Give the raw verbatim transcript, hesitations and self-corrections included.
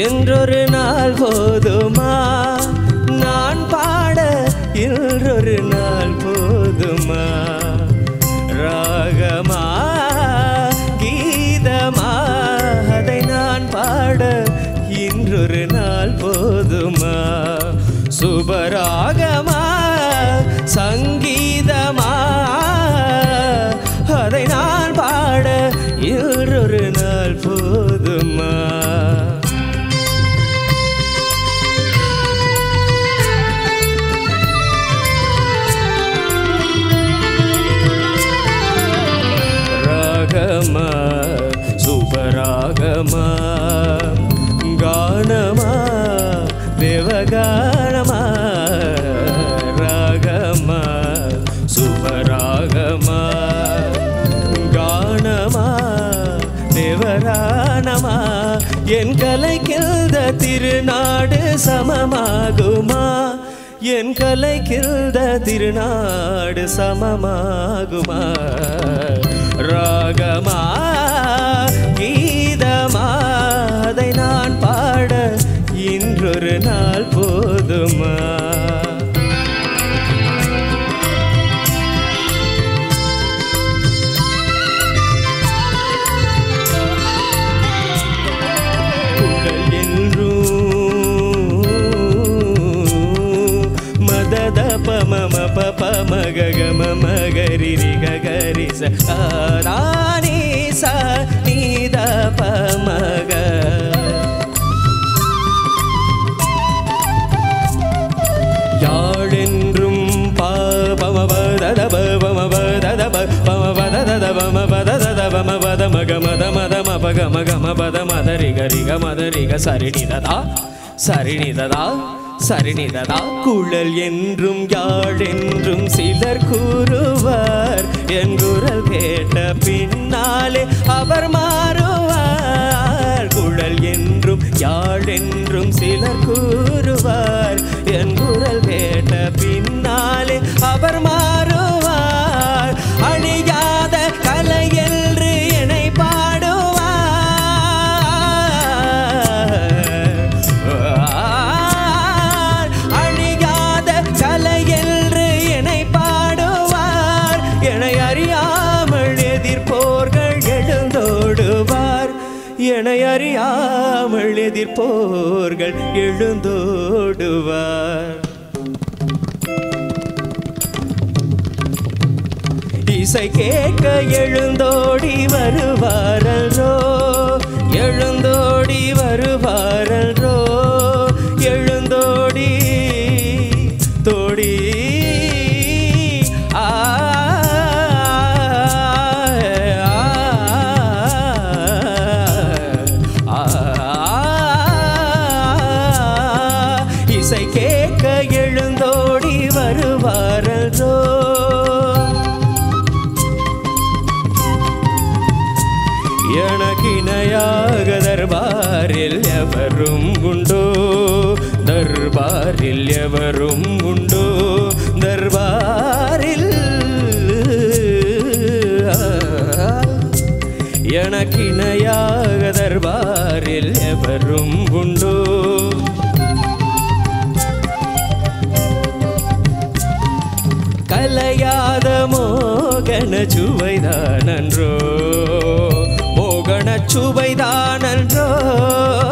என்றொரு நாள் போதுமா நான் பாட இன்றொரு நாள் போதுமா ராகமா கீதமா அதை நான் பாட இன்றொரு நாள் போதுமா சுபராகமா சங்கீதமா அதை நான் பாட இன்றொரு நாள் போதுமா ராகமா சுபராகமா கானமா தேவகானமா ராகமா சுபராகமா கானமா தேவரானமா என் கலைக்கில்த திருநாடு சமமாகுமா என் கலைக்கில்த திருநாடு சமமாகுமா ராகமா கீதமா அதை நான் பாட இன்றொரு நாள் போதுமா குழல் என்றும் மதத பமம பப மககம மகரி கரி சானி ச நீத பமக யாழென்றும் பாபமபதத பமபதத பமபதத பமபதத பமபத மகமத மதம பகமகம பத மதரி கரி கமதரி க சரிநிததா சரிநிததா சரிநிததா குழல் என்றும் யாழென்றும் சிலர் கூறுவார் என் குரல் கேட்ட பின்னாலே அவர் மாறுவார் குழல் என்றும் யாழென்றும் சிலர் கூறுவார் என் குரல் கேட்ட பின்னாலே அவர் மாறுவார் அழியாத கலை என்று என்னை பாடுவார் அழியாத கலை என்று என்னை பாடுவார் என்னை அறியாமல் எதிர்ப்போர்கள் எழுந்தோடுவார் என்னை அறியாமல் எதிர்ப்போர்கள் எழுந்தோடுவார் இசை கேட்க எழுந்தோடி வருவாரோ எழுந்தோடி வருவாரோ எழுந்தோடி தோடி ஆ இசை கேட்க எழுந்தோடி வருவாரோ எனக்கிணையாக தர்பாரில் எவரும் உண்டோ தர்பாரில் எவரும் உண்டோ தர்பாரில் எனக்கிணையாக தர்பாரில் எவரும் உண்டோ கலையாத மோகன சுவைதானன்றோ மோகன சுவைதானன்றோ